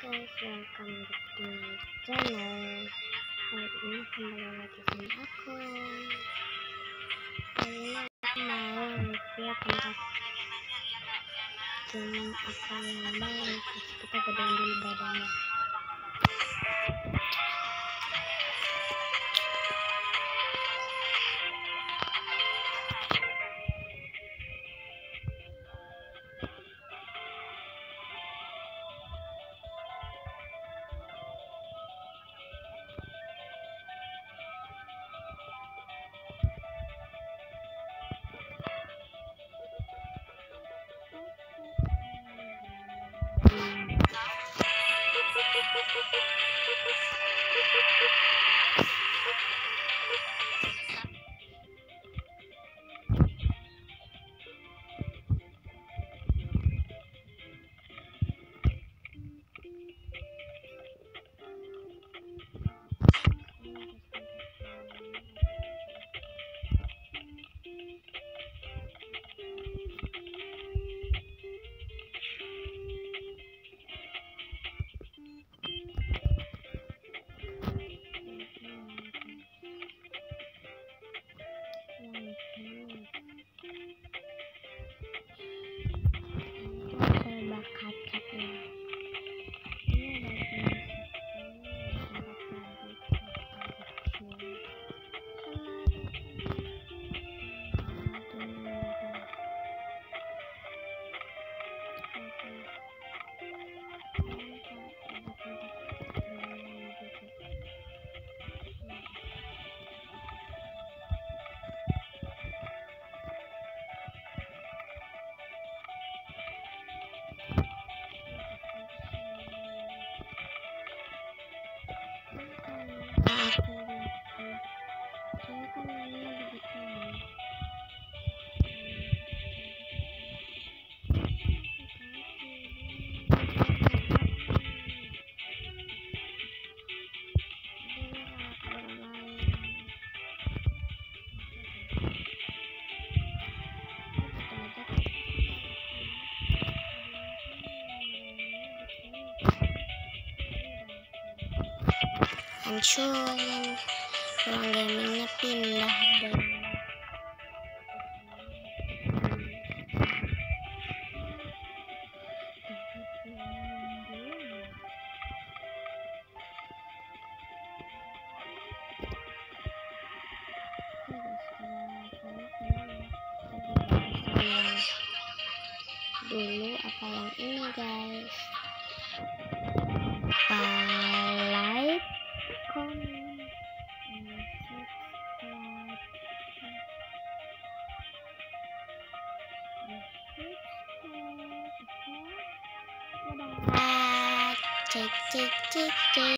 guys, welcome back to my channel. Hari ini kembali lagi sama aku. Hari ini aku mau review tempat cuman aku yang baik. Kita gedein dulu badannya. Hancur, ruang gamingnya pindah dan dulu apa yang ini guys, like, comment, and subscribe. Dadah. Cek cek cek cek.